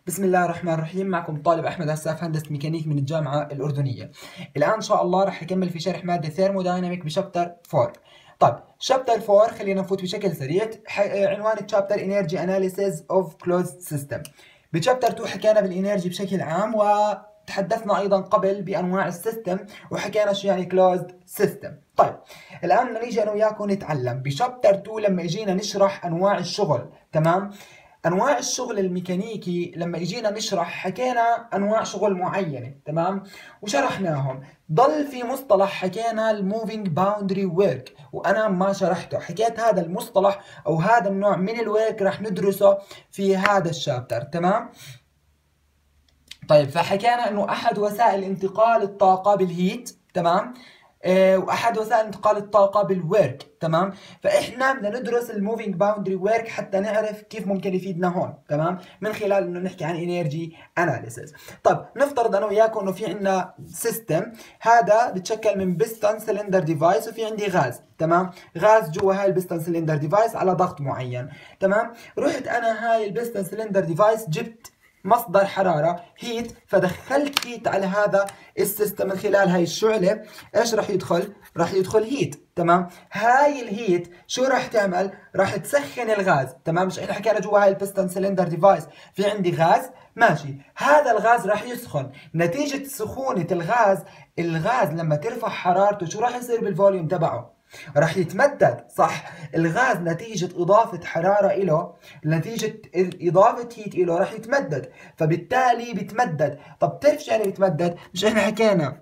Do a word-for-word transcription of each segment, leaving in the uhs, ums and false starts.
بسم الله الرحمن الرحيم. معكم طالب أحمد هساف هندسة ميكانيك من الجامعة الأردنية. الآن إن شاء الله رح أكمل في شرح مادة ثيرمودايناميك بشابتر أربعة. طيب شابتر أربعة خلينا نفوت بشكل سريع. عنوان الشابتر انرجي اناليسيز اوف كلوزد سيستم. بشابتر اثنين حكينا بالانرجي بشكل عام، وتحدثنا أيضا قبل بأنواع السيستم وحكينا شو يعني كلوزد سيستم. طيب الآن بدنا نيجي أنا وياكم نتعلم بشابتر اثنين لما اجينا نشرح أنواع الشغل. تمام؟ انواع الشغل الميكانيكي لما اجينا نشرح حكينا انواع شغل معينه، تمام، وشرحناهم. ضل في مصطلح حكينا الموفينج باوندري ورك، وانا ما شرحته. حكيت هذا المصطلح او هذا النوع من الورك رح ندرسه في هذا الشابتر. تمام. طيب فحكينا انه احد وسائل انتقال الطاقه بالهيت، تمام، آه، واحد وسائل انتقال الطاقه بالورك. تمام. فاحنا بدنا ندرس الموفينج باوندري ورك حتى نعرف كيف ممكن يفيدنا هون، تمام، من خلال انه نحكي عن انرجي اناليسيس. طيب نفترض انا وياكم انه في عندنا سيستم، هذا بتشكل من بيستون سلندر ديفايس، وفي عندي غاز، تمام، غاز جوا هاي البيستون سلندر ديفايس على ضغط معين. تمام. رحت انا هاي البيستون سلندر ديفايس جبت مصدر حرارة هيت، فدخلت هيت على هذا السيستم من خلال هاي الشعلة. ايش راح يدخل؟ راح يدخل هيت. تمام. هاي الهيت شو راح تعمل؟ راح تسخن الغاز. تمام. مش احنا حكينا جوا هاي البستون سلندر ديفايس في عندي غاز، ماشي، هذا الغاز راح يسخن. نتيجة سخونة الغاز، الغاز لما ترفع حرارته شو راح يصير بالفوليوم تبعه؟ راح يتمدد، صح؟ الغاز نتيجة إضافة حرارة إله، نتيجة إضافة هيت إله راح يتمدد، فبالتالي بيتمدد. طب بتعرف شو يعني بيتمدد؟ مش إحنا حكينا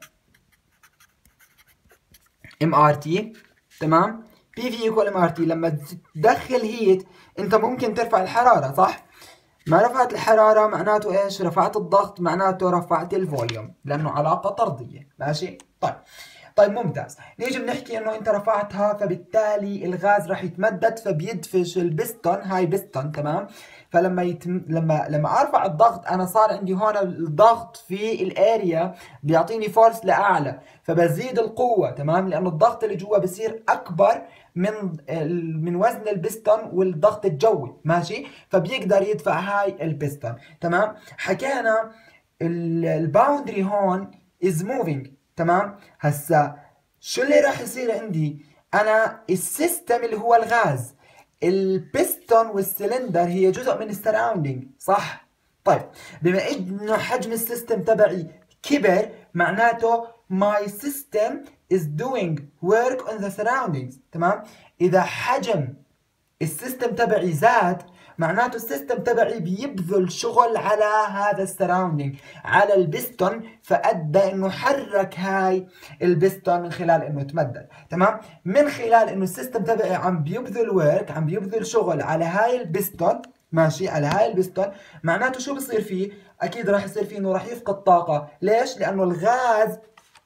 ام ار تي، تمام؟ بي في ايكوال ام ار تي. لما تدخل هيت أنت ممكن ترفع الحرارة، صح؟ ما رفعت الحرارة معناته إيش؟ رفعت الضغط، معناته رفعت الفوليوم، لأنه علاقة طردية، ماشي؟ طيب طيب ممتاز. نيجي بنحكي انه انت رفعتها، فبالتالي الغاز راح يتمدد فبيدفش البستون، هاي بستون، تمام. فلما يتم... لما لما ارفع الضغط انا صار عندي هون الضغط في الاريا بيعطيني فورس لاعلى، فبزيد القوه، تمام، لانه الضغط اللي جوا بصير اكبر من من وزن البستون والضغط الجوي، ماشي، فبيقدر يدفع هاي البستون. تمام. حكينا الباوندري هون از موفينج. تمام. هسا شو اللي راح يصير عندي؟ انا السيستم اللي هو الغاز، البستون والسلندر هي جزء من السراوندينج، صح؟ طيب بما انه حجم السيستم تبعي كبر، معناته my system is doing work on the surroundings. تمام. اذا حجم السيستم تبعي زاد، معناته السيستم تبعي بيبذل شغل على هذا السراوندينج، على البستون، فادى انه حرك هاي البستون من خلال انه تمدد. تمام. من خلال انه السيستم تبعي عم بيبذل ورك، عم بيبذل شغل على هاي البستون، ماشي، على هاي البستون، معناته شو بصير فيه؟ اكيد راح يصير فيه انه راح يفقد طاقه. ليش؟ لانه الغاز،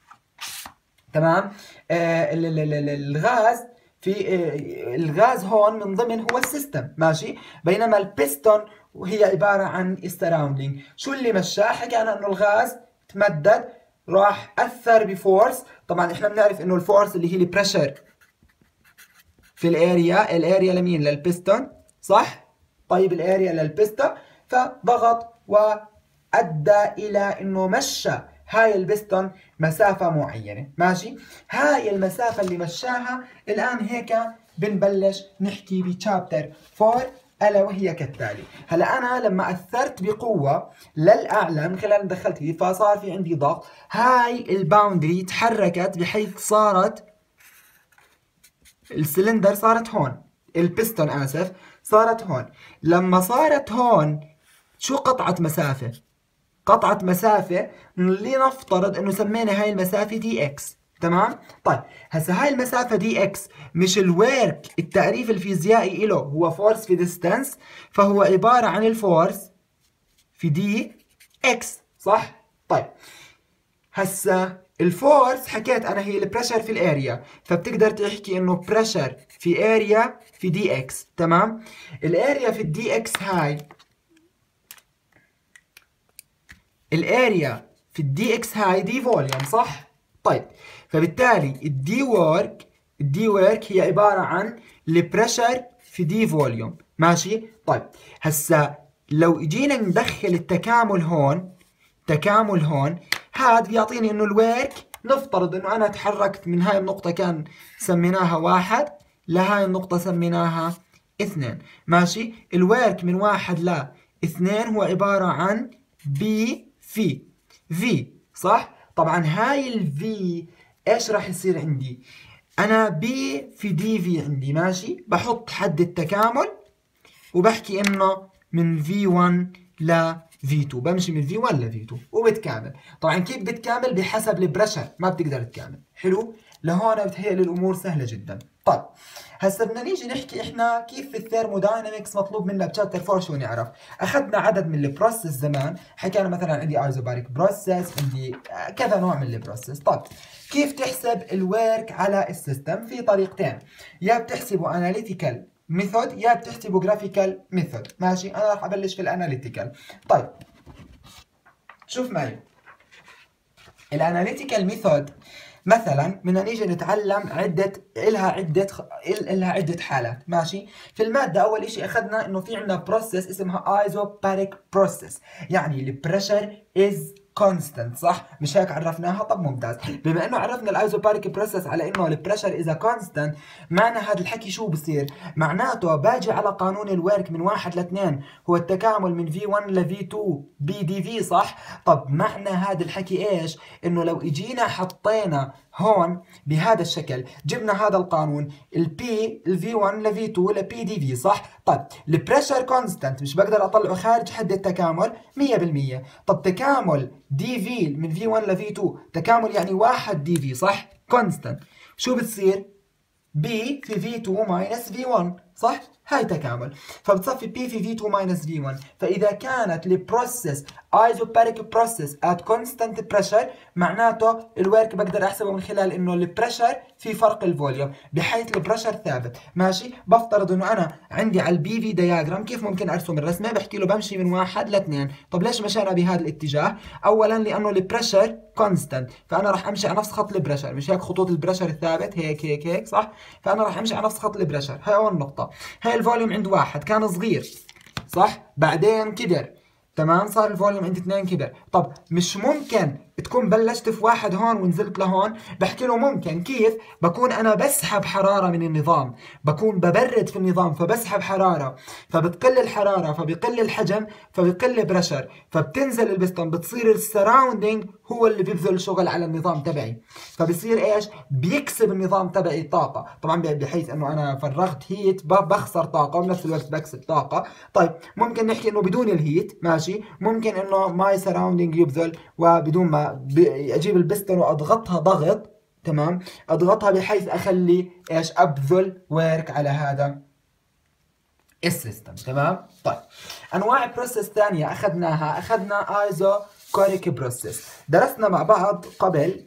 تمام، آه الغاز في الغاز هون من ضمن هو السيستم، ماشي، بينما البستون وهي عبارة عن السراوندينج. شو اللي مشاه؟ حكينا انه الغاز تمدد، راح اثر بفورس. طبعا احنا بنعرف انه الفورس اللي هي البريشر في الاريا، الاريا لمين؟ للبستون، صح؟ طيب الاريا للبستون، فضغط وادى الى انه مشى هاي البستون مسافة معينة، ماشي؟ هاي المسافة اللي مشاها. الآن هيك بنبلش نحكي بشابتر أربعة، ألا وهي كالتالي. هلا أنا لما أثرت بقوة للأعلى من خلال دخلت فيه، فصار في عندي ضغط، هاي الباوندري تحركت بحيث صارت السلندر صارت هون، البستون آسف صارت هون. لما صارت هون شو قطعت مسافة؟ قطعت مسافة، لنفترض انه سمينا هاي المسافة دي اكس، تمام؟ طيب هسا هاي المسافة دي اكس، مش الورك التعريف الفيزيائي له هو فورس في ديستانس، فهو عبارة عن الفورس في دي اكس، صح؟ طيب هسا الفورس حكيت انا هي البريشر في الاريا، فبتقدر تحكي انه بريشر في اريا في دي اكس، تمام؟ الاريا في الدي اكس هاي، الاريا في الدي اكس هاي دي فوليوم، صح؟ طيب فبالتالي الدي ورك، الدي ورك هي عبارة عن البريشر في دي فوليوم، ماشي؟ طيب هسا لو اجينا ندخل التكامل هون، تكامل هون، هذا بيعطيني انه الورك، نفترض انه انا تحركت من هاي النقطة كان سميناها واحد لهاي النقطة سميناها اثنين، ماشي؟ الورك من واحد ل اثنين هو عبارة عن بي في في، صح؟ طبعا هاي الفي ايش راح يصير عندي؟ انا بي في دي في عندي، ماشي؟ بحط حد التكامل وبحكي انه من في واحد ل في اثنين، بمشي من في واحد ل في اثنين وبتكامل. طبعا كيف بتكامل؟ بحسب البريشر، ما بتقدر تكامل. حلو؟ لهون بتهيألي الامور سهله جدا. طيب هسه بدنا نيجي نحكي احنا كيف في الثيرموداينامكس مطلوب منا بشابتر أربعة شو نعرف. اخذنا عدد من البروسيس زمان، حكينا مثلا عندي ايزوباريك بروسيس، عندي كذا نوع من البروسيس. طيب كيف تحسب الورك على السيستم؟ في طريقتين، يا بتحسبه اناليتيكال ميثود يا بتحسبه جرافيكال ميثود، ماشي؟ انا راح ابلش في الاناليتيكال. طيب شوف معي الاناليتيكال ميثود، مثلا بدنا نيجي نتعلم عدة إلها عدة إلها عدة حالات، ماشي؟ في المادة أول إشي أخذنا إنه في عندنا بروسيس اسمها ايزوباريك بروسيس، يعني البريشر از كونستنت، صح؟ مش هيك عرفناها؟ طب ممتاز. بما انه عرفنا الايزوباريك بروسيس على انه البريشر اذا كونستنت، معنى هذا الحكي شو بصير؟ معناته باجي على قانون الورك من واحد لاثنين هو التكامل من في واحد ل في اثنين بي دي في، صح؟ طب معنى هذا الحكي ايش؟ انه لو اجينا حطينا هون بهذا الشكل، جبنا هذا القانون البي الفي واحد لفي اثنين لبي دي في، صح؟ طيب البريشر كونستنت مش بقدر اطلعه خارج حد التكامل مية بالمية. طب تكامل دي في من في واحد لفي اثنين تكامل يعني واحد دي في، صح؟ كونستنت، شو بتصير؟ بي في في اثنين ماينس في واحد، صح؟ هاي تكامل، فبتصفي بي في في اثنين ماينس في واحد. فإذا كانت البروسيس ايزوباريك بروسيس ات كونستانت بريشر، معناته الورك بقدر احسبه من خلال انه البريشر في فرق الفوليوم، بحيث البريشر ثابت، ماشي؟ بفترض انه انا عندي على البي في دياجرام، كيف ممكن ارسم الرسمه؟ بحكي له بمشي من واحد لاثنين. طب ليش مشينا بهذا الاتجاه؟ اولا لانه البريشر كونستانت، فانا راح امشي على نفس خط البريشر، مش هيك خطوط البريشر الثابت هيك هيك هيك، صح؟ فانا راح امشي على نفس خط البريشر. هاي اول نقطه. هاي الفوليوم عند واحد كان صغير، صح؟ بعدين كبر، تمام؟ صار الفوليوم عند اثنين كبر. طب مش ممكن تكون بلشت في واحد هون ونزلت لهون؟ بحكي له ممكن. كيف؟ بكون انا بسحب حراره من النظام، بكون ببرد في النظام فبسحب حراره، فبتقل الحراره فبقل الحجم فبقل بريشر، فبتنزل البستون، بتصير السراوندينج هو اللي بيبذل شغل على النظام تبعي، فبصير ايش؟ بيكسب النظام تبعي طاقه، طبعا بحيث انه انا فرغت هيت بخسر طاقه وبنفس الوقت بكسب طاقه. طيب ممكن نحكي انه بدون الهيت، ماشي؟ ممكن انه ماي سراوندينج يبذل وبدون ما اجيب البستون واضغطها ضغط، تمام؟ اضغطها بحيث اخلي ايش؟ ابذل ورك على هذا السيستم، تمام؟ طيب انواع بروسيس ثانيه اخذناها، اخذنا ايزو كوريك بروسيس، درسنا مع بعض قبل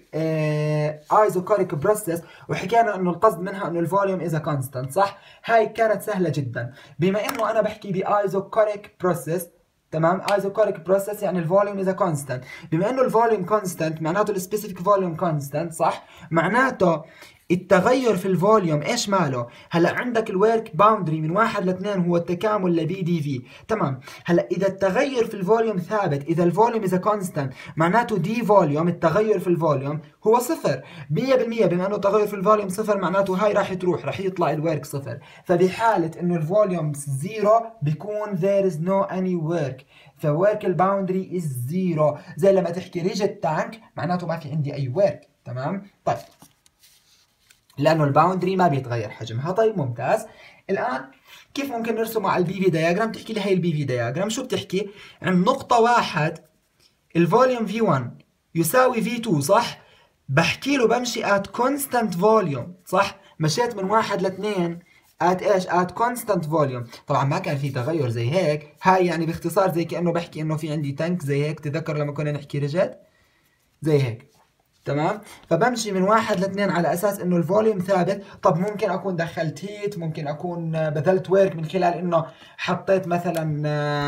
ايزو كوريك بروسيس وحكينا انه القصد منها انه الفوليوم اذا كونستانت، صح؟ هاي كانت سهله جدا. بما انه انا بحكي بايزو كوريك بروسيس، تمام؟ ايزوكوريك بروسيس يعني الفوليوم اذا كونستانت، بما انه الفوليوم كونستانت معناته السبيسيفيك فوليوم كونستانت، صح؟ معناته التغير في الفوليوم ايش ماله؟ هلا عندك الورك باوندري من واحد لاثنين هو التكامل لبي دي في، تمام؟ هلا اذا التغير في الفوليوم ثابت، اذا الفوليوم اذا كونستانت، معناته دي فوليوم التغير في الفوليوم هو صفر مية بالمية. بما انه التغير في الفوليوم صفر معناته هاي راح تروح، راح يطلع الورك صفر. فبحاله انه الفوليوم زيرو بيكون there is no any work، فورك الباوندري از زيرو. زي لما تحكي ريجيد تانك معناته ما في عندي اي ورك، تمام؟ طيب لانه الباوندري ما بيتغير حجمها. طيب ممتاز. الان كيف ممكن نرسمه على البي في دياجرام؟ تحكي لي هي البي في دياجرام شو بتحكي؟ عند نقطة واحد الفوليوم في واحد يساوي في اثنين، صح؟ بحكي له بمشي ات كونستانت فوليوم، صح؟ مشيت من واحد لاثنين ات ايش؟ ات كونستانت فوليوم. طبعا ما كان في تغير زي هيك، هاي يعني باختصار زي كانه بحكي انه في عندي تانك زي هيك، تذكر لما كنا نحكي ريجيد زي هيك، تمام؟ فبمشي من واحد لاثنين على اساس انه الفوليوم ثابت. طب ممكن اكون دخلت هيت، ممكن اكون بذلت ورك من خلال انه حطيت مثلا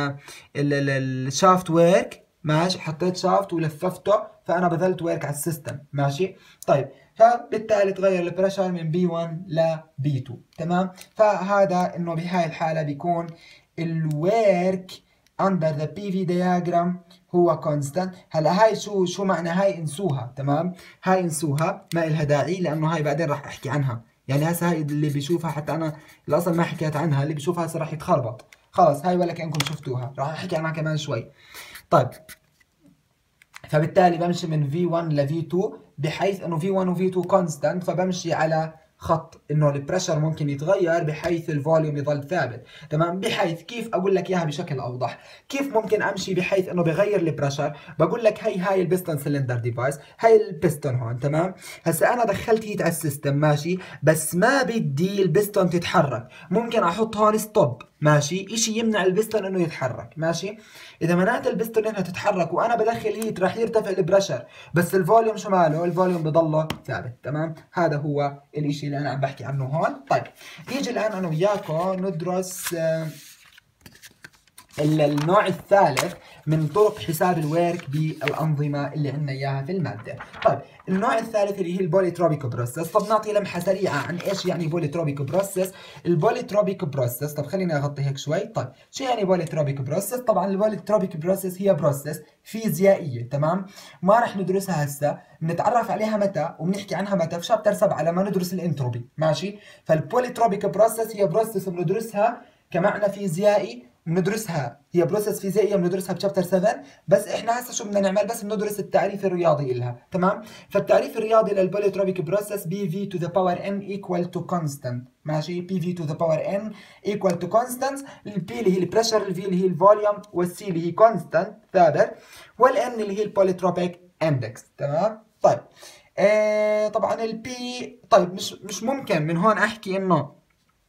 الشافت ورك، ماشي؟ حطيت شافت ولففته فانا بذلت ورك على السيستم، ماشي؟ طيب فبالتالي تغير البريشر من بي واحد ل بي اثنين، تمام؟ فهذا انه بهاي الحاله بيكون الورك under the بي في diagram هو constant. هلا هاي شو شو معنى هاي؟ انسوها. تمام، هاي انسوها ما إلها داعي لأنه هاي بعدين راح أحكي عنها. يعني هسه هاي اللي بيشوفها، حتى أنا الأصل ما حكيت عنها، اللي بيشوفها هسه راح يتخربط. خلص هاي ولا كأنكم شفتوها، راح أحكي عنها كمان شوي. طيب فبالتالي بمشي من في واحد ل في اثنين بحيث انه في واحد و في اثنين كونستانت، فبمشي على خط انه البريشر ممكن يتغير بحيث الفوليوم يضل ثابت. تمام، بحيث كيف اقول لك اياها بشكل اوضح؟ كيف ممكن امشي بحيث انه بغير البريشر؟ بقول لك هي هاي البستون سلندر ديفايس، هاي البستون هون. تمام، هسا انا دخلت هيت على السيستم ماشي، بس ما بدي البستون تتحرك. ممكن احط هون ستوب ماشي، اشي يمنع البستون انه يتحرك ماشي. اذا منعت البستون انها تتحرك وانا بدخل هيت راح يرتفع البريشر، بس الفوليوم شو ماله؟ الفوليوم بضله ثابت. تمام، هذا هو الاشي اللي انا عم بحكي عنه هون. طيب نيجي الان انا وياكم ندرس آه النوع الثالث من طرق حساب الورك بالأنظمة اللي عندنا إياها في المادة. طيب النوع الثالث اللي هي البوليتروبيك بروسيس. طب نعطي لمحة سريعة عن إيش يعني بوليتروبيك بروسيس. البوليتروبيك بروسيس، طب خليني أغطي هيك شوي. طيب شو يعني بوليتروبيك بروسيس؟ طبعا البوليتروبيك بروسيس هي بروسيس فيزيائية. تمام، ما راح ندرسها هسه، بنتعرف عليها متى وبنحكي عنها متى؟ في شابتر سبعة لما ندرس الانتروبي ماشي. فالبوليتروبيك بروسيس هي بروسيس بندرسها كمعنى فيزيائي، بندرسها هي بروسيس فيزيائيه بندرسها بشابتر سبعة. بس احنا هسه شو بدنا نعمل؟ بس بندرس التعريف الرياضي لها. تمام، فالتعريف الرياضي للبوليتروبيك بروسيس بي في to the power n equal to constant ماشي. بي في to the power n equal to constant. البي اللي هي البريشر، الفي اللي هي الفوليوم، والسي اللي هي كونستانت ثابت، والان اللي هي البوليتروبيك اندكس. تمام، طيب آه طبعا البي، طيب مش مش ممكن من هون احكي انه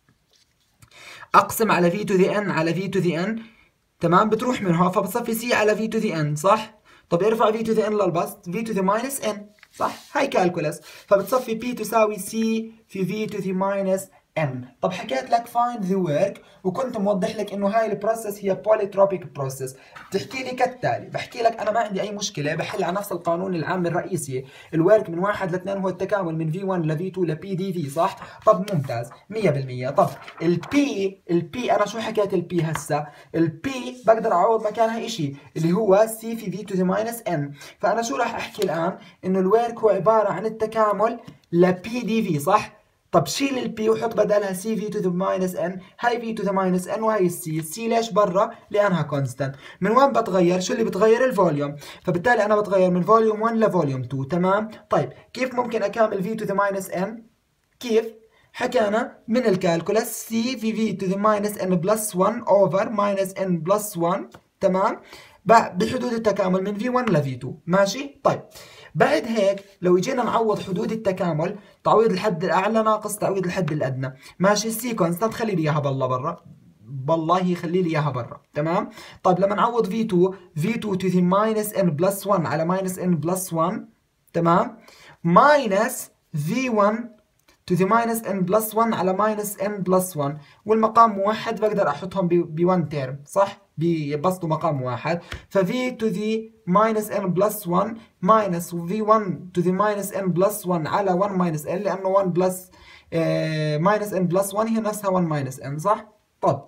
اقسم على في to the n على في to the n. تمام، بتروح من هون فبتصفي سي على في to the n صح. طب ارفع في to the n للبسط، في to the minus n صح، هاي كالكولس. فبتصفي بي تساوي سي في في to the minus n. طب حكيت لك find the work وكنت موضح لك انه هاي البروسيس هي polytropic process. بتحكي لي كالتالي، بحكي لك انا ما عندي اي مشكله، بحل على نفس القانون العام الرئيسي. الورك من واحد ل اثنين هو التكامل من في واحد ل في اثنين ل بي دي في صح. طب ممتاز مية بالمية. طب البي، البي انا شو حكيت البي هسه؟ البي بقدر اعوض مكانها شيء اللي هو سي في في to the minus n. فانا شو راح احكي الان؟ انه الورك هو عباره عن التكامل لبي دي في صح. طب شيل البي وحط بدلها سي في to the minus n. هاي في to the minus n وهي السي. السي ليش برا؟ لانها كونستانت. من وين بتغير؟ شو اللي بتغير؟ الفوليوم. فبالتالي انا بتغير من فوليوم واحد لفوليوم اثنين. تمام، طيب كيف ممكن اكامل في to the minus n؟ كيف؟ حكينا من الكالكولاس سي في في to the minus n plus واحد over minus n plus واحد. تمام، بحدود التكامل من في واحد ل في اثنين ماشي. طيب بعد هيك لو اجينا نعوض حدود التكامل، تعويض الحد الاعلى ناقص تعويض الحد الادنى ماشي. السي كونستانت خلي لي اياها بالله برا، والله خلي لي اياها برا. تمام، طيب لما نعوض في اثنين، في اثنين to the minus n plus واحد على minus n plus واحد. تمام، minus في واحد to the minus n plus واحد على minus n plus واحد، والمقام موحد بقدر احطهم ب واحد تيرم صح، بيبسطوا مقام واحد. ف v to the minus n plus واحد minus v واحد to the minus n plus واحد على واحد minus n، لانه واحد plus آه minus n plus واحد هي نفسها واحد minus n صح. طب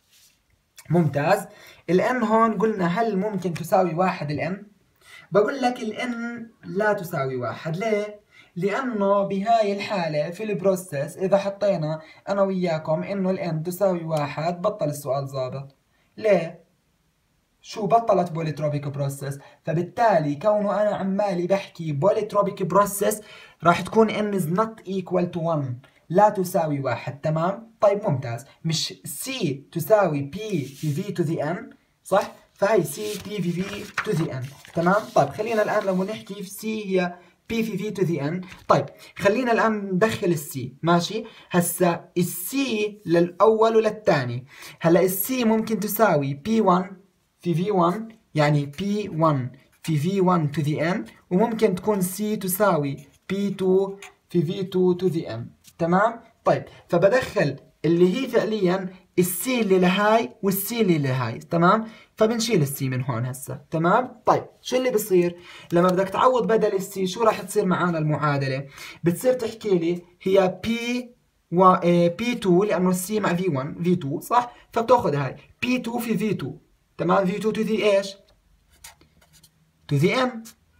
ممتاز. ال n هون قلنا هل ممكن تساوي واحد؟ ال n بقول لك ال n لا تساوي واحد. ليه؟ لأنه بهاي الحالة في البروسيس إذا حطينا أنا وياكم إنه ال n تساوي واحد بطل السؤال ظابط. ليه؟ شو بطلت بوليتروبيك بروسيس. فبالتالي كونه أنا عمالي بحكي بوليتروبيك بروسيس راح تكون n is not equal to واحد، لا تساوي واحد. تمام؟ طيب ممتاز. مش C تساوي P في V to the n صح؟ فهي C P في V to the n. تمام؟ طيب خلينا الآن لما نحكي في C هي P في V to the n. طيب خلينا الآن ندخل السي ماشي. هسا السي للأول وللثاني. هلا السي ممكن تساوي بي واحد في في واحد، يعني بي واحد في في واحد to the n، وممكن تكون سي تساوي بي اثنين في في اثنين to the n. تمام؟ طيب فبدخل اللي هي فعليا السي اللي لهاي والسي اللي لهاي. تمام؟ فبنشيل السي من هون هسه. تمام؟ طيب شو اللي بصير؟ لما بدك تعوض بدل السي شو راح تصير معانا المعادلة؟ بتصير تحكي لي هي بي و بي اثنين لأنه السي مع في واحد في اثنين صح؟ فبتاخذ هاي بي اثنين في في اثنين تمام. في تو to the ايش؟ to the n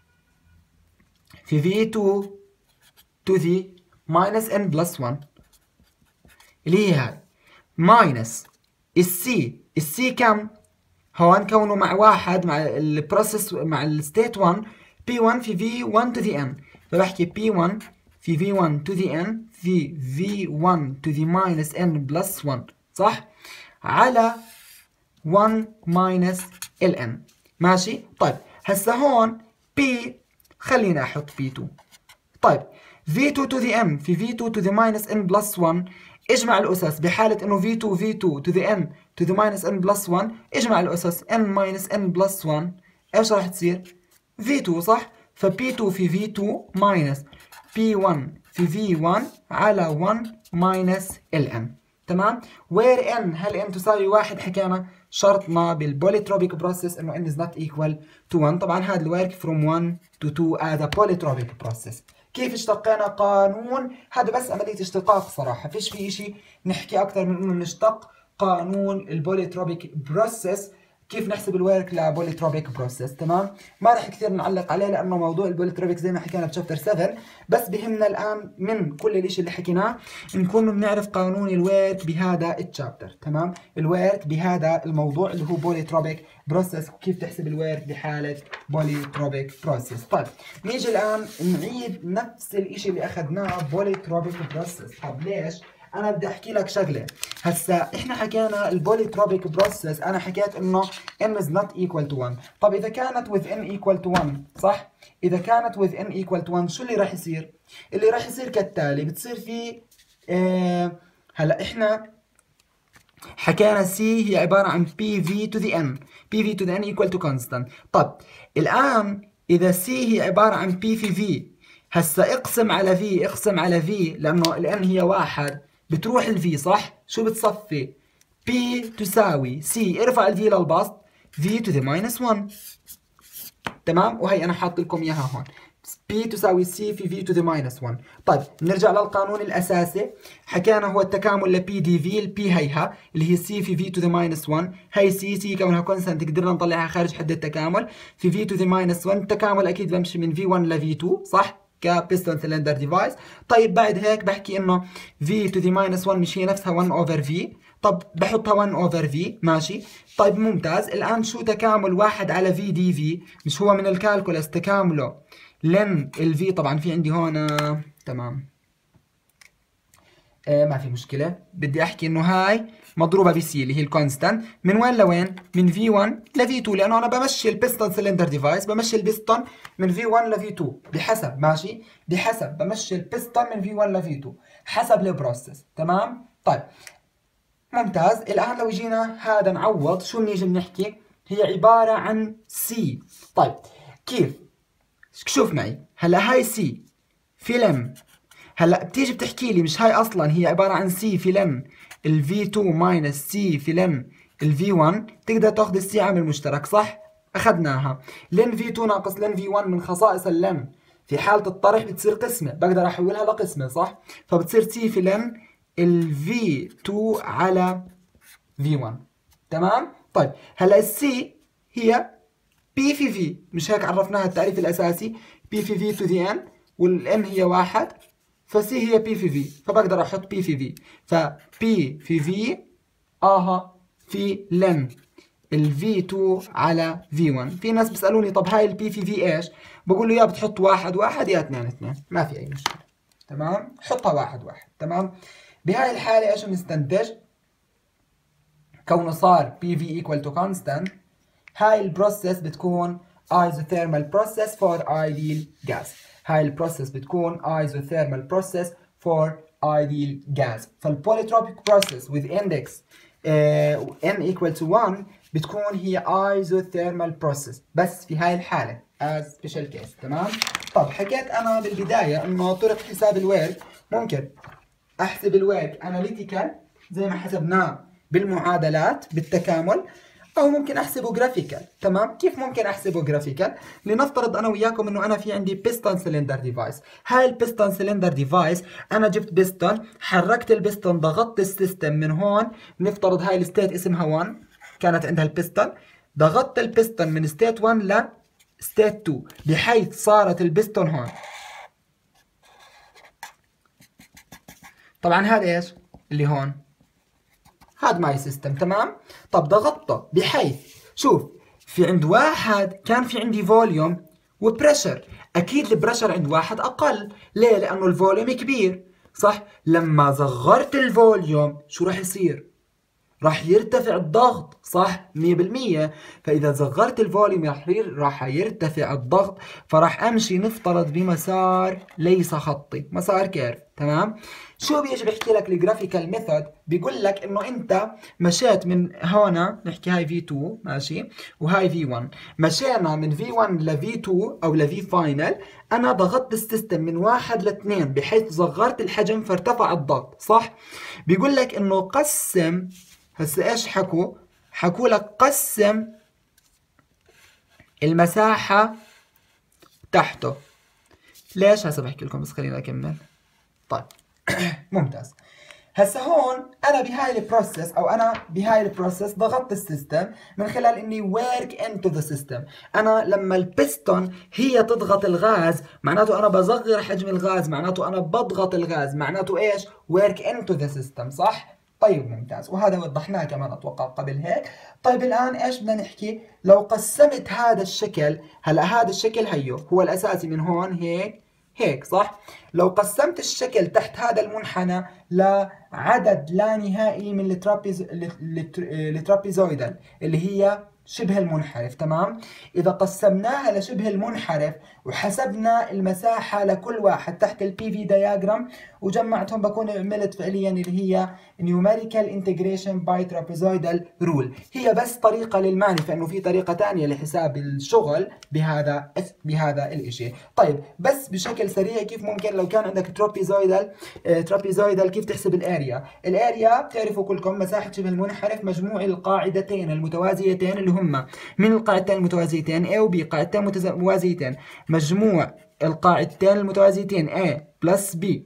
في في تو to the minus n plus one اللي هي هاي minus السي. السي كم؟ هون كونه مع واحد مع البروسيس مع الستيت واحد بي واحد في في واحد to the n، فبحكي بي واحد في في واحد to the n في في واحد to the minus n plus واحد صح؟ على واحد minus ال n ماشي؟ طيب هسا هون P خلينا احط بي تو. طيب في تو to the m في في تو to the minus n plus واحد اجمع الاسس بحالة انه في تو في تو to the n to the minus n plus واحد اجمع الاسس n minus n plus واحد ايش راح تصير؟ في تو صح؟ ف بي تو في في تو minus بي واحد في في واحد على واحد minus ال n تمام؟ where n هل n تساوي واحد حكينا شرطنا بالبوليتروبيك بروسيس انه n is not equal to واحد. طبعا هذا الورك from واحد to two as a polytropic process. كيف اشتقينا قانون؟ هذا بس عملية اشتقاق صراحة، فيش في اشي نحكي اكثر من انه نشتق قانون البوليتروبيك بروسيس. كيف نحسب الورك لبوليتروبيك بروسيس تمام؟ ما راح كثير نعلق عليه لانه موضوع البوليتروبيك زي ما حكينا بشابتر سبعة، بس بهمنا الان من كل الاشي اللي حكيناه نكون بنعرف قانون الورك بهذا الشابتر تمام؟ الورك بهذا الموضوع اللي هو بوليتروبيك بروسيس، كيف تحسب الورك بحالة بوليتروبيك بروسيس. طيب نيجي الان نعيد نفس الاشي اللي اخذناه بوليتروبيك بروسيس. طب ليش؟ انا بدي احكي لك شغله. هسا احنا حكينا البوليتروبيك بروسيس، انا حكيت انه n is not equal to واحد. طب اذا كانت with n equal to واحد صح؟ اذا كانت with n equal to واحد شو اللي راح يصير؟ اللي راح يصير كالتالي، بتصير في آه هلا احنا حكينا C هي عباره عن بي في to the n، بي في to the n equal to constant. طب الان اذا C هي عباره عن P في V، هسا اقسم على V، اقسم على V لانه ال n هي واحد بتروح ال V صح؟ شو بتصفي؟ P تساوي C، ارفع ال V للبسط V to the minus واحد تمام؟ وهي انا حاط لكم اياها هون P تساوي C في V to the minus واحد. طيب نرجع للقانون الاساسي، حكينا هو التكامل ل P دي V، ال P هيها اللي هي C في V to the minus واحد، هي C C كونها كونستانت قدرنا نطلعها خارج حد التكامل في V to the minus واحد. التكامل اكيد بمشي من في واحد ل في تو صح؟ كبيستون سلندر ديفايس. طيب بعد هيك بحكي انه V to the minus واحد مش هي نفسها واحد over V، طب بحطها واحد over V ماشي. طيب ممتاز. الان شو تكامل واحد على V دي V؟ مش هو من الكالكولاس تكامله لن ال V، طبعا في عندي هون آه تمام آه ما في مشكلة، بدي احكي انه هاي مضروبة ب C اللي هي الكونستانت، من وين لوين؟ من في واحد ل في تو، لانه انا بمشي البيستون سلندر ديفايس، بمشي البيستون من في واحد ل في تو بحسب ماشي، بحسب بمشي البيستون من في واحد ل في تو حسب البروسيس تمام؟ طيب ممتاز. الان لو جينا هذا نعوض شو بنيجي بنحكي؟ هي عبارة عن C. طيب كيف؟ شوف معي هلا هاي C في لم، هلا بتيجي بتحكي لي مش هاي اصلا هي عباره عن C في لن ال في تو ماينس C في لن ال في واحد، تقدر تاخذ السي عامل مشترك صح؟ اخذناها. لن في تو ناقص لن في واحد من خصائص اللن في حاله الطرح بتصير قسمه، بقدر احولها لقسمه صح؟ فبتصير C في لن ال في تو على في واحد تمام؟ طيب هلا السي هي P في V، مش هيك عرفناها التعريف الاساسي؟ P في V to the n والn هي واحد، فسي هي P في V، فبقدر احط P في V، ف P في V اها في لن ال في تو على في واحد. في ناس بيسألوني طب هاي ال P في V ايش؟ بقول له يا بتحط واحد واحد يا اثنين اثنين، ما في اي مشكلة تمام؟ حطها واحد واحد تمام؟ بهاي الحالة ايش بنستنتج؟ كونه صار P في equal to constant، هاي البروسيس بتكون isothermal process for ideal gas. هاي البروسيس بتكون isothermal process for ideal gas. فالبوليتروبيك process with index uh, n equal to واحد بتكون هي isothermal process بس في هاي الحالة as special case تمام؟ طب حكيت أنا بالبداية إنه طرق حساب الورك ممكن أحسب الورك analytical زي ما حسبناه بالمعادلات بالتكامل، او ممكن احسبه جرافيكال تمام؟ كيف ممكن احسبه جرافيكال؟ لنفترض انا وياكم انه انا في عندي بيستون سلندر ديفايس، هاي البيستون سلندر ديفايس انا جبت بيستون، حركت البيستون، ضغطت السيستم من هون، نفترض هاي الستيت اسمها واحد كانت عندها البيستون، ضغطت البستون من ستيت واحد ل ستيت اتنين بحيث صارت البستون هون. طبعا هذا ايش اللي هون؟ هذا ماي سيستم. تمام. طب ضغطته بحيث شوف في عند واحد كان في عندي فوليوم وبريشر، اكيد البريشر عند واحد اقل. ليه؟ لانه الفوليوم كبير، صح؟ لما صغرت الفوليوم شو راح يصير؟ راح يرتفع الضغط، صح؟ مية بالمية. فإذا صغرت الفوليوم راح راح يرتفع الضغط، فراح أمشي نفترض بمسار ليس خطي، مسار كيرف. تمام؟ شو بيجي بيحكي لك الجرافيكال ميثود؟ بيقول لك إنه أنت مشيت من هون، نحكي هاي في اتنين ماشي وهاي في واحد، مشينا من في واحد ل في اتنين أو ل في فاينل، أنا ضغطت السيستم من واحد ل اثنين بحيث صغرت الحجم فارتفع الضغط، صح؟ بيقول لك إنه قسم. هسه ايش حكوا؟ حكوا لك قسم المساحة تحته. ليش؟ هسه بحكي لكم بس خليني اكمل. طيب ممتاز. هسه هون انا بهاي البروسيس او انا بهاي البروسيس ضغطت السيستم من خلال اني ورك انتو ذا سيستم. انا لما البستون هي تضغط الغاز معناته انا بصغر حجم الغاز، معناته انا بضغط الغاز، معناته ايش؟ ورك انتو ذا سيستم، صح؟ طيب ممتاز، وهذا وضحناه كمان اتوقع قبل هيك. طيب الان ايش بدنا نحكي؟ لو قسمت هذا الشكل، هلا هذا الشكل هيو هو الاساسي من هون هيك هيك، صح؟ لو قسمت الشكل تحت هذا المنحنى لعدد لا نهائي من الترابيز الترابيزويدال اللي هي شبه المنحرف. تمام؟ إذا قسمناها لشبه المنحرف وحسبنا المساحة لكل واحد تحت البي في دياجرام وجمعتهم، بكون عملت فعليا اللي هي numerical integration by trapezoidal rule. هي بس طريقة للمعرفة انه في طريقة ثانية لحساب الشغل بهذا بهذا الاشي. طيب بس بشكل سريع كيف ممكن لو كان عندك ترابيزويدال ترابيزويدال كيف تحسب الاريا؟ الاريا بتعرفوا كلكم مساحة شبه المنحرف مجموع القاعدتين المتوازيتين اللي هم من القاعدتين المتوازيتين A و B، قاعدتين متوازيتين، مجموع القاعدتين المتوازيتين A بلس B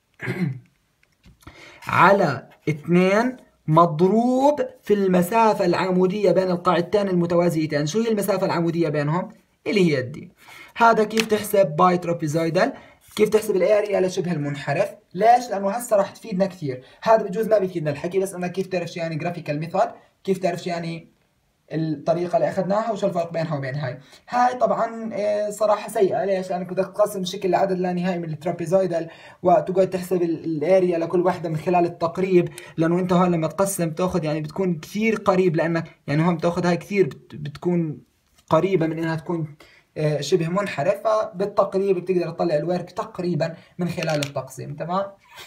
على اثنين مضروب في المسافة العمودية بين القاعدتين المتوازيتين. شو هي المسافة العمودية بينهم؟ اللي هي دي. هذا كيف تحسب باي ترابيزويدال، كيف تحسب الاريا لشبه المنحرف. ليش؟ لانه هسه راح تفيدنا كثير. هذا بجوز ما بيفيدنا الحكي، بس انك كيف تعرف شو يعني جرافيكال ميثود، كيف تعرف شو يعني الطريقة اللي أخذناها وشو الفرق بينها وبين هاي. هاي طبعا صراحة سيئة. ليش؟ لأنك بدك تقسم الشكل لعدد لا نهائي من الترابيزويدال وتقعد تحسب الاريا لكل واحدة من خلال التقريب، لأنه أنت هون لما تقسم تاخذ يعني بتكون كثير قريب، لأنك يعني هون بتاخذ هاي كثير بتكون قريبة من إنها تكون شبه منحرف، فبالتقريب بتقدر تطلع الورك تقريبا من خلال التقسيم. تمام؟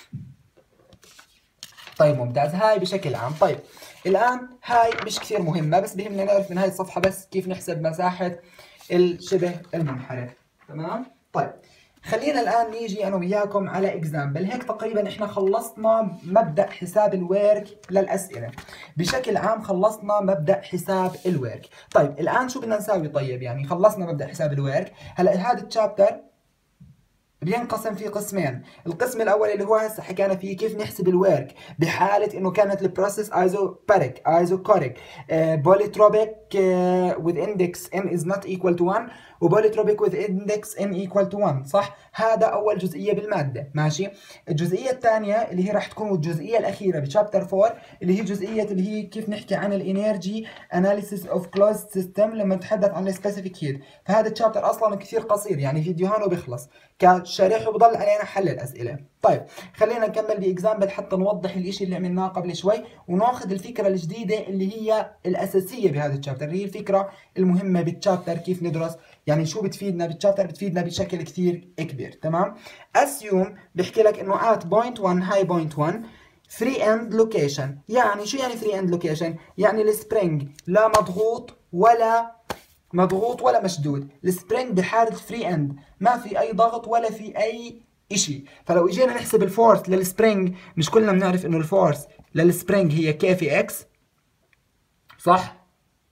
طيب ممتاز. هاي بشكل عام. طيب الآن هاي مش كثير مهمة، بس بهمنا نعرف من هاي الصفحة بس كيف نحسب مساحة الشبه المنحرف. تمام؟ طيب خلينا الآن نيجي أنا وياكم على إكزامبل. هيك تقريبا إحنا خلصنا مبدأ حساب الورك للأسئلة. بشكل عام خلصنا مبدأ حساب الورك. طيب الآن شو بدنا نساوي؟ طيب يعني خلصنا مبدأ حساب الورك. هلا هذا التشابتر بينقسم في قسمين. القسم الاول اللي هو هسه حكينا فيه كيف نحسب الورك بحاله انه كانت البروسيس ايزوباريك ايزوكوريك بوليتروبيك with index n is not equal to one وبوليتروبيك with index n equal to one، صح؟ هذا اول جزئيه بالماده، ماشي؟ الجزئيه الثانيه اللي هي راح تكون الجزئيه الاخيره بشابتر أربعة اللي هي جزئيه اللي هي كيف نحكي عن الانرجي اناليسيس اوف كلوزد سيستم لما نتحدث عن السبيسيفيك هيت. فهذا الشابتر اصلا كثير قصير، يعني فيديو هون وبيخلص كشرح وبضل علينا حل الاسئله. طيب خلينا نكمل باكزامبل حتى نوضح الاشي اللي عملناه قبل شوي وناخذ الفكره الجديده اللي هي الاساسيه بهذا الشابتر، اللي هي الفكره المهمه بالشابتر كيف ندرس، يعني شو بتفيدنا بالشابتر، بتفيدنا بشكل كثير كبير. تمام؟ اسيوم بيحكي لك انه at point one high point one free end location. يعني شو يعني free end location؟ يعني السبرينج لا مضغوط ولا مضغوط ولا مشدود. السبرينج بحالة فري اند ما في اي ضغط ولا في اي اشي. فلو اجينا نحسب الفورس للسبرينج، مش كلنا بنعرف انه الفورس للسبرينج هي كي في اكس، صح؟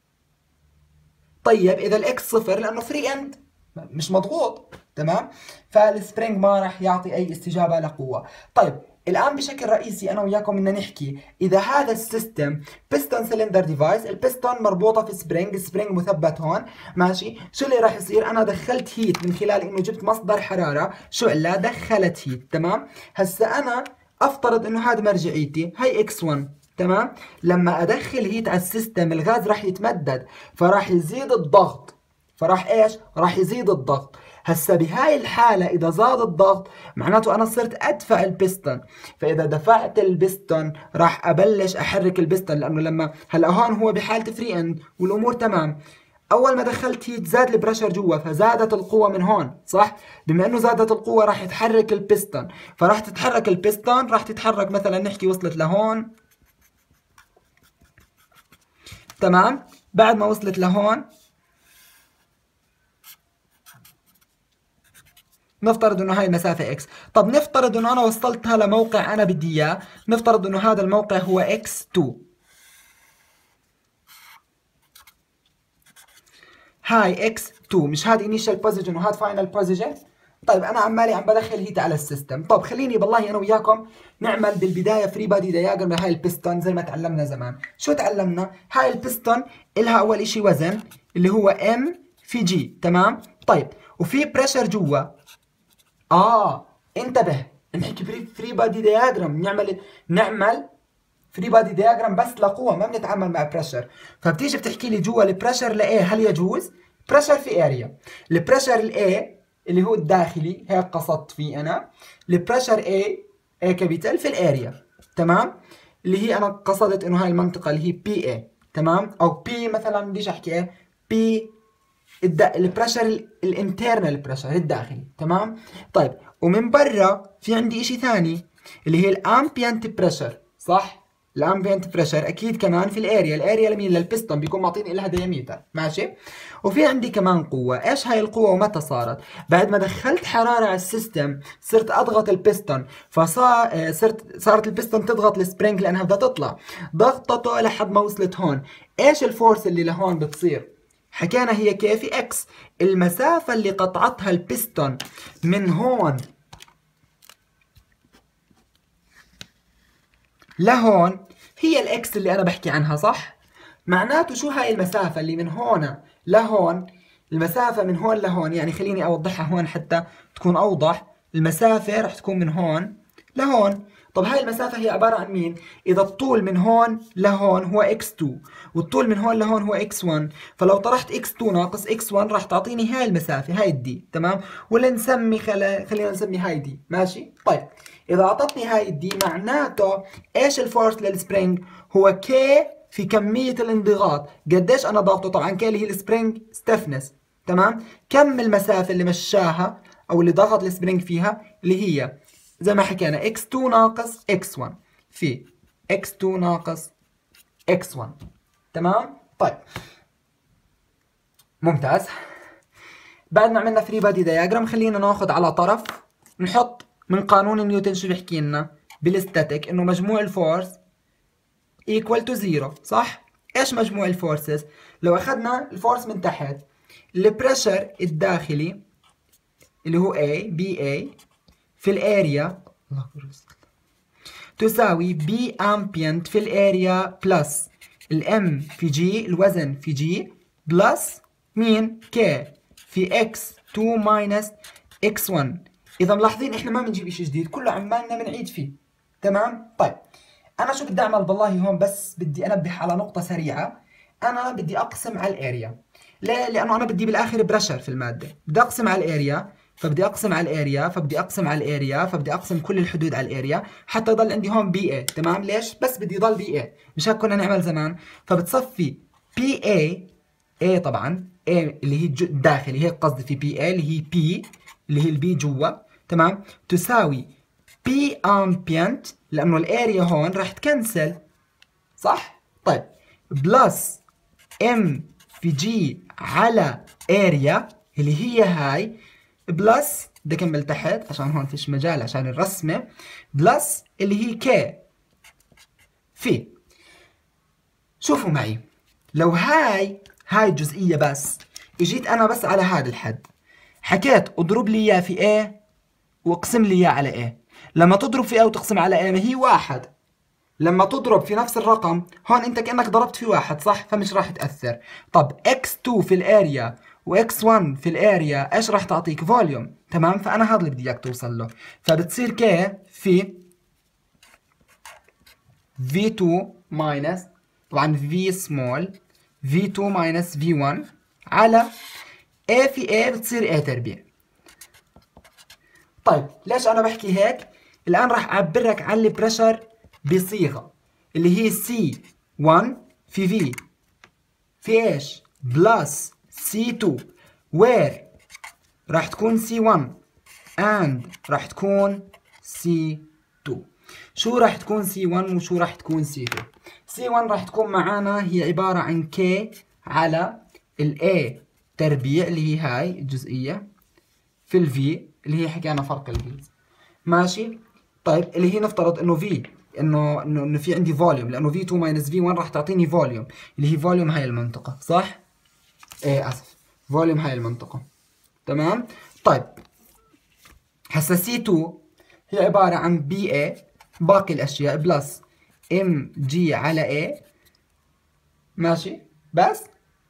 طيب اذا الاكس صفر لانه فري اند مش مضغوط، تمام؟ فالسبرينج ما راح يعطي اي استجابة لقوة. طيب الآن بشكل رئيسي أنا وياكم بدنا نحكي إذا هذا السيستم بيستون سلندر ديفايس، البيستون مربوطة في سبرينج، السبرينج مثبت هون، ماشي؟ شو اللي راح يصير؟ أنا دخلت هيت من خلال إنه جبت مصدر حرارة، شعلة دخلت هيت، تمام؟ هسا أنا أفترض إنه هذا مرجعيتي، هي إكس واحد، تمام؟ لما أدخل هيت على السيستم الغاز راح يتمدد، فراح يزيد الضغط، فراح إيش؟ راح يزيد الضغط. هسا بهاي الحالة إذا زاد الضغط معناته أنا صرت أدفع البستون، فإذا دفعت البستون راح أبلش أحرك البستون، لأنه لما هلا هون هو بحالة فري إند والأمور تمام، أول ما دخلت هيت زاد البريشر جوا فزادت القوة من هون، صح؟ بما إنه زادت القوة راح يتحرك البستون، فراح تتحرك البستون، راح تتحرك مثلا نحكي وصلت لهون، تمام؟ بعد ما وصلت لهون نفترض انه هاي المسافة اكس، طب نفترض انه انا وصلتها لموقع انا بدي اياه، نفترض انه هذا الموقع هو اكس اثنين، هاي اكس اثنين، مش هذا انيشال بوزيشن وهذا فاينل بوزيشن. طيب انا عمالي عم بدخل هيت على السيستم، طب خليني بالله انا وياكم نعمل بالبداية فري بادي دياجرام لهاي البستون زي ما تعلمنا زمان. شو تعلمنا؟ هاي البستون إلها اول اشي وزن اللي هو ام في جي، تمام؟ طيب وفي بريشر جوا، اه انتبه نحكي فري فري بادي دياجرام، نعمل نعمل فري بادي دياجرام بس لقوه، ما بنتعامل مع بريشر. فبتيجي بتحكي لي جوا البريشر لايه هل يجوز؟ بريشر في اريا، البريشر الاي اللي هو الداخلي هيك قصدت فيه انا، البريشر اي اي كابيتال في الاريا، تمام؟ اللي هي انا قصدت انه هاي المنطقه اللي هي بي اي، تمام؟ او بي مثلا بديش احكي ايه، بي البريشر الانترنال بريشر الداخلي، تمام؟ طيب ومن برا في عندي اشي ثاني اللي هي الامبيانت بريشر، صح؟ الامبيانت بريشر اكيد كمان في الاريا، الاريا لمين؟ للبستون، بيكون معطيني لها دياميتر، ماشي؟ وفي عندي كمان قوه، ايش هاي القوه ومتى صارت؟ بعد ما دخلت حراره على السيستم صرت اضغط البستون، فصار صرت صارت البستون تضغط السبرينج لانها بدها تطلع، ضغطته لحد ما وصلت هون، ايش الفورس اللي لهون بتصير؟ حكينا هي كيف؟ اكس، المسافة اللي قطعتها البستون من هون لهون هي الاكس اللي انا بحكي عنها، صح؟ معناته شو هاي المسافة اللي من هون لهون؟ المسافة من هون لهون، يعني خليني اوضحها هون حتى تكون اوضح، المسافة رح تكون من هون لهون. طب هاي المسافة هي عبارة عن مين؟ إذا الطول من هون لهون هو إكس اثنين والطول من هون لهون هو إكس واحد، فلو طرحت إكس اثنين ناقص إكس واحد راح تعطيني هاي المسافة، هاي الدي، تمام؟ ولا نسمي خل... خلينا نسمي هاي دي، ماشي؟ طيب إذا أعطتني هاي الدي معناته إيش الفورس للسبرينج؟ هو كي في كمية الانضغاط، قديش أنا ضاغطه؟ طبعا كي اللي هي السبرينج ستفنس، تمام؟ كم المسافة اللي مشاها أو اللي ضغط السبرينج فيها اللي هي زي ما حكينا إكس اثنين ناقص إكس واحد في إكس اثنين ناقص إكس واحد، تمام؟ طيب ممتاز. بعد ما عملنا فري بادي دياجرام خلينا ناخذ على طرف نحط من قانون نيوتن شو بيحكي لنا بالاستاتيك انه مجموع الفورس ايكوال تو زيرو، صح؟ ايش مجموع الفورسز؟ لو اخذنا الفورس من تحت، البريشر الداخلي اللي هو A بي A في الاريا تساوي بي امبيانت في الاريا بلس الام في جي الوزن في جي بلس مين؟ كي في اكس اثنين ماينس اكس واحد. اذا ملاحظين احنا ما بنجيب شيء جديد، كله عمالنا بنعيد فيه، تمام؟ طيب انا شو بدي اعمل بالله هون؟ بس بدي انبه على نقطة سريعة، انا بدي اقسم على الاريا. ليه؟ لانه انا بدي بالاخر بريشر في المادة، بدي اقسم على الاريا، فبدي اقسم على الاريا، فبدي اقسم على الاريا، فبدي اقسم كل الحدود على الاريا حتى يضل عندي هون بي اي، تمام؟ ليش؟ بس بدي يضل بي اي، مش هيك كنا نعمل زمان؟ فبتصفي بي اي اي طبعا اي اللي هي الداخلي، هيك قصدي في بي اي اللي هي بي اللي هي البي جوا، تمام؟ تساوي بي امبيانت لانه الاريا هون راح تكنسل، صح؟ طيب بلس ام في جي على اريا اللي هي هاي بلس، بدي اكمل تحت عشان هون فيش مجال عشان الرسمه، بلس اللي هي كي في، شوفوا معي لو هاي هاي جزئيه بس اجيت انا بس على هذا الحد حكيت اضرب لي اياه في A واقسم لي اياه على A، لما تضرب في A وتقسم على A ما هي واحد. لما تضرب في نفس الرقم هون انت كأنك ضربت في واحد صح؟ فمش راح تأثر. طب إكس تو في الاريا وإكس ون في الاريا ايش راح تعطيك؟ فوليوم. تمام؟ فأنا هذا اللي بدي اياك توصل له. فبتصير K في في تو ماينس طبعا V small في تو ماينس في ون على A في A بتصير A تربيع. طيب ليش أنا بحكي هيك؟ الآن راح أعبرك عن البريشر بصيغة اللي هي سي ون في في في ايش؟ بلس سي تو وير راح تكون سي ون and راح تكون سي تو. شو راح تكون سي ون وشو راح تكون سي تو؟ سي ون راح تكون معانا هي عبارة عن K على ال A تربيع اللي هي هاي الجزئية في ال V اللي هي حكينا فرق ال V. ماشي؟ طيب اللي هي نفترض انه V انه انه انه في عندي فوليوم لانه في تو ماينس في ون راح تعطيني فوليوم اللي هي فوليوم هاي المنطقة صح؟ ايه اسف فوليوم هاي المنطقة. تمام؟ طيب هسا سي تو هي عبارة عن بي اي باقي الاشياء بلس ام جي على اي. ماشي؟ بس؟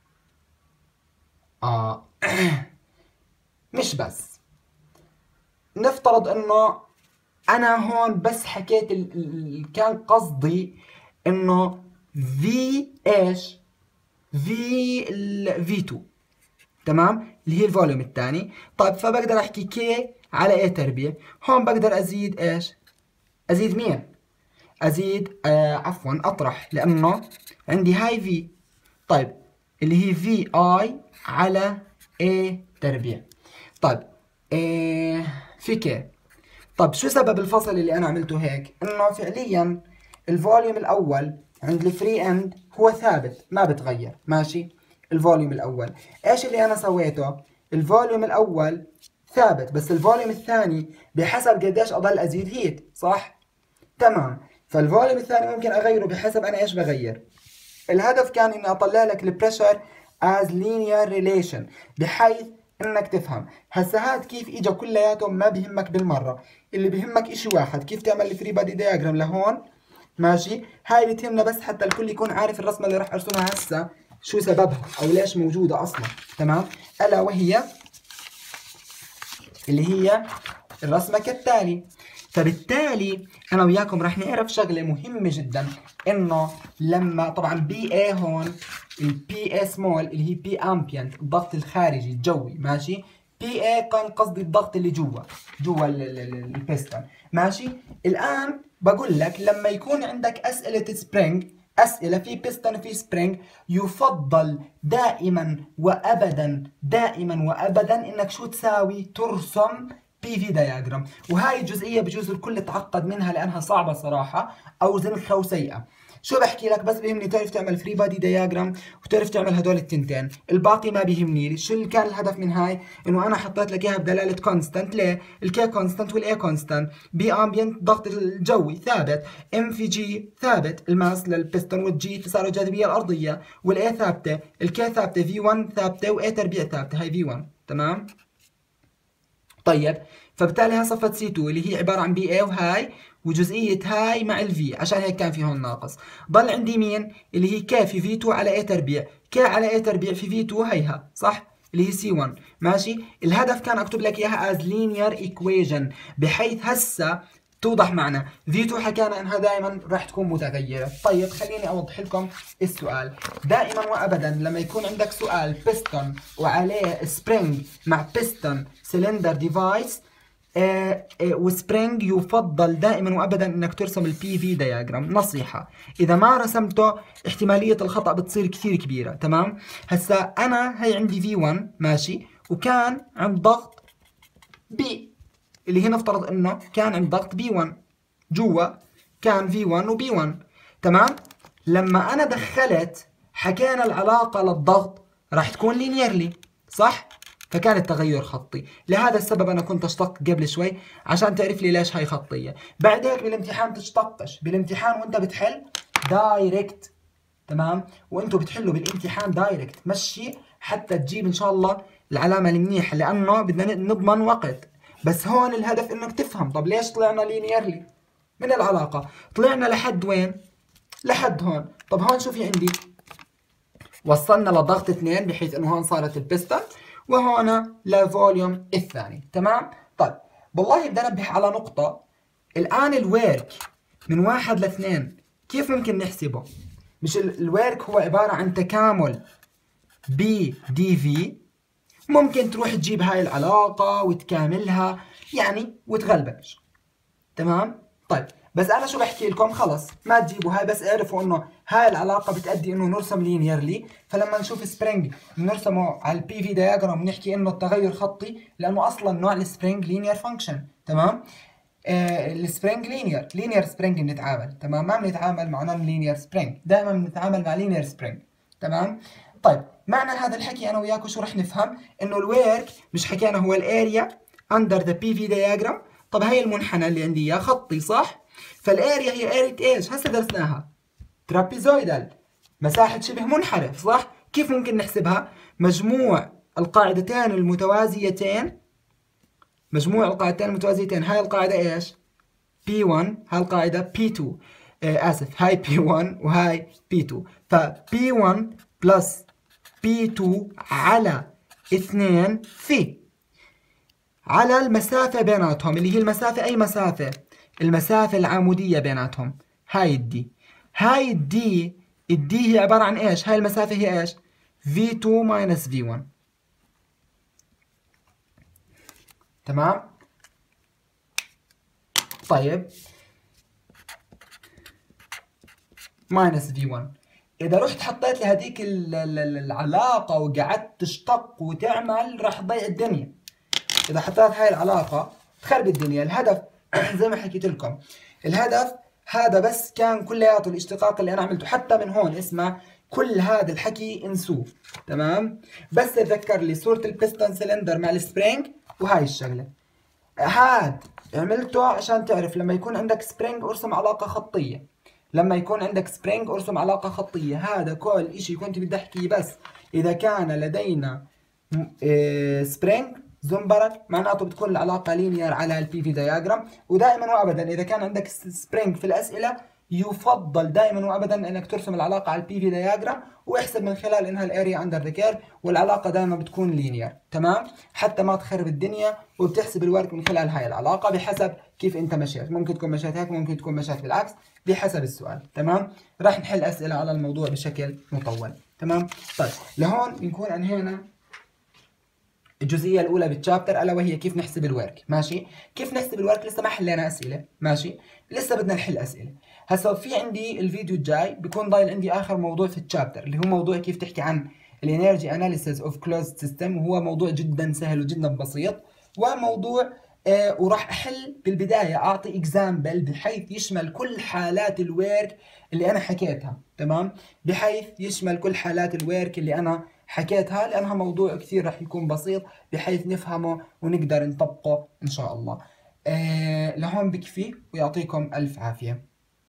اه مش بس. نفترض انه انا هون بس حكيت ال... ال... كان قصدي انه في ايش؟ في ال في تو. تمام؟ اللي هي الفوليوم الثاني. طيب فبقدر احكي كي على اي تربيع. هون بقدر ازيد ايش؟ ازيد مين؟ ازيد آه عفوا اطرح لانه عندي هاي في. طيب اللي هي في اي على اي تربيع. طيب آه في كي. طب شو سبب الفصل اللي انا عملته هيك؟ انه فعليا الفوليوم الاول عند الفري اند هو ثابت ما بتغير. ماشي؟ الفوليوم الاول ايش اللي انا سويته؟ الفوليوم الاول ثابت بس الفوليوم الثاني بحسب قديش اضل ازيد هيت صح؟ تمام. فالفوليوم الثاني ممكن اغيره بحسب انا ايش بغير. الهدف كان اني اطلع لك البريشر as linear relation بحيث انك تفهم. هسا هاد كيف اجا كلياتهم ما بيهمك بالمره، اللي بيهمك اشي واحد كيف تعمل الفري بادي دياجرام لهون. ماشي؟ هاي بتهمنا بس حتى الكل يكون عارف الرسمه اللي راح ارسمها هسا شو سببها او ليش موجوده اصلا. تمام؟ الا وهي اللي هي الرسمه كالتالي. فبالتالي انا وياكم راح نعرف شغله مهمه جدا انه لما طبعا بي اي هون البي اي سمول اللي هي بي امبيانت الضغط الخارجي الجوي. ماشي؟ بي اي كان قصدي الضغط اللي جوا جوا البيستون. ماشي؟ الان بقول لك لما يكون عندك اسئله سبرينج اسئله في بيستون في سبرينج يفضل دائما وابدا دائما وابدا انك شو تساوي؟ ترسم بي في دياجرام. وهاي الجزئيه بجوز الكل تعقد منها لانها صعبه صراحه او زنخه وسيئه. شو بحكي لك؟ بس بيهمني تعرف تعمل فري بادي دياجرام وتعرف تعمل هدول التنتين، الباقي ما بيهمني. شو اللي كان الهدف من هاي؟ انه انا حطيت لك اياها بدلاله كونستانت. ليه؟ الكي كونستانت والاي كونستانت. بي امبيانت ضغط الجوي ثابت، ام في جي ثابت الماس للبستون، والجي تسارع الجاذبيه الارضيه، والاي ثابته، الكي ثابته، في ون ثابته، واي تربيع ثابته. هاي في ون. تمام؟ طيب فبالتالي هاي صفت سي تو اللي هي عباره عن بي اي وهاي وجزئيه هاي مع الفي، عشان هيك كان في هون ناقص. ضل عندي مين؟ اللي هي كي في في تو على اي تربيع. كي على اي تربيع في في تو هيها صح؟ اللي هي سي ون. ماشي؟ الهدف كان اكتب لك اياها از لينير ايكويجن بحيث هسه توضح معنا. في تو حكينا انها دائما راح تكون متغيره. طيب خليني اوضح لكم السؤال. دائما وابدا لما يكون عندك سؤال بيستون وعليه سبرينج مع بيستون سلندر ديفايس آه آه وسبرينج يفضل دائما وابدا انك ترسم البي في دياجرام. نصيحه اذا ما رسمته احتماليه الخطا بتصير كثير كبيره. تمام؟ هسا انا هي عندي في ون ماشي وكان عند ضغط بي اللي هي نفترض انه كان عند ضغط بي ون جوا كان في ون وبي ون. تمام؟ لما انا دخلت حكينا العلاقه للضغط راح تكون لينيرلي صح؟ فكانت تغير خطي. لهذا السبب انا كنت اشتق قبل شوي عشان تعرف لي ليش هاي خطيه. بعد هيك بالامتحان تشتقش بالامتحان وانت بتحل دايركت. تمام؟ وانتوا بتحلوا بالامتحان دايركت. مشي حتى تجيب ان شاء الله العلامه المنيحه لانه بدنا نضمن وقت. بس هون الهدف انك تفهم طب ليش طلعنا لينيرلي من العلاقة. طلعنا لحد وين؟ لحد هون. طب هون شو في عندي؟ وصلنا لضغط اثنين بحيث انه هون صارت البستون وهون لفوليوم الثاني. تمام؟ طيب والله بدي انبه على نقطة. الان الورك من واحد لاثنين كيف ممكن نحسبه؟ مش الورك هو عبارة عن تكامل بي دي في. ممكن تروح تجيب هاي العلاقة وتكاملها يعني وتغلبش. تمام؟ طيب بس انا شو بحكي لكم؟ خلص ما تجيبوا هاي، بس اعرفوا انه هاي العلاقة بتأدي انه نرسم لينيرلي. فلما نشوف سبرينج نرسمه على البي في دياجرام بنحكي انه التغير خطي، لانه اصلا نوع السبرينج لينير فانكشن. تمام؟ آه السبرينج لينير لينير سبرينج بنتعامل. تمام؟ ما بنتعامل مع نون لينير سبرينج، دائما بنتعامل مع لينير سبرينج. تمام؟ طيب معنى هذا الحكي انا وياكم شو رح نفهم؟ انه الورك مش حكينا هو الاريا اندر ذا بي في دياجرام. طب هي المنحنى اللي عندي اياه خطي صح؟ فالاريا هي اريا ايش؟ هسه درسناها ترابيزويدال، مساحة شبه منحرف صح؟ كيف ممكن نحسبها؟ مجموع القاعدتين المتوازيتين، مجموع القاعدتين المتوازيتين. هاي القاعدة ايش؟ بي واحد، هاي القاعدة بي اثنين. آه اسف، هاي بي واحد وهاي بي اثنين. ف بي واحد بلس بي اثنين على اثنين في على المسافة بيناتهم اللي هي المسافة، أي مسافة؟ المسافة العمودية بيناتهم. هاي الدي. هاي الدي الدي هي عبارة عن إيش؟ هاي المسافة هي إيش؟ في اثنين ماينس في واحد. تمام؟ طيب ماينس في واحد. إذا رحت حطيت لي هذيك العلاقة وقعدت تشتق وتعمل راح تضيع الدنيا. إذا حطيت هاي العلاقة تخرب الدنيا. الهدف زي ما حكيت لكم، الهدف هذا بس كان كلياته الاشتقاق اللي أنا عملته. حتى من هون اسمع كل هذا الحكي انسوه. تمام؟ بس تذكر لي صورة البستون سلندر مع السبرينج وهاي الشغلة. هاد عملته عشان تعرف لما يكون عندك سبرينج ارسم علاقة خطية. لما يكون عندك سبرينج ارسم علاقة خطية. هذا كل اشي كنت بدي احكيه. بس إذا كان لدينا سبرينج زنبرك معناته بتكون العلاقة لينير على البي في دياجرام. ودائما وابدا اذا كان عندك سبرينج في الاسئلة يفضل دائما وابدا انك ترسم العلاقة على البي في دياجرام واحسب من خلال انها الاريا اندر ذا كيرف، والعلاقة دائما بتكون لينير. تمام؟ حتى ما تخرب الدنيا. وبتحسب الورك من خلال هاي العلاقة بحسب كيف انت مشيت. ممكن تكون مشيت هيك، ممكن تكون مشيت بالعكس، بحسب السؤال. تمام؟ راح نحل اسئلة على الموضوع بشكل مطول. تمام؟ طيب لهون بنكون انهينا الجزئية الأولى بالتشابتر، ألا وهي كيف نحسب الورك. ماشي؟ كيف نحسب الورك لسه ما حلينا أسئلة. ماشي؟ لسه بدنا نحل أسئلة. هسا في عندي الفيديو الجاي بيكون ضايل عندي آخر موضوع في التشابتر اللي هو موضوع كيف تحكي عن الانرجي اناليسيس اوف كلوزد سيستم، وهو موضوع جدا سهل وجدا بسيط. وموضوع آه وراح أحل بالبداية أعطي إكزامبل بحيث يشمل كل حالات الورك اللي أنا حكيتها. تمام؟ بحيث يشمل كل حالات الورك اللي أنا حكيتها، لأنها موضوع كثير رح يكون بسيط بحيث نفهمه ونقدر نطبقه إن شاء الله. آه لهون بكفي ويعطيكم ألف عافية.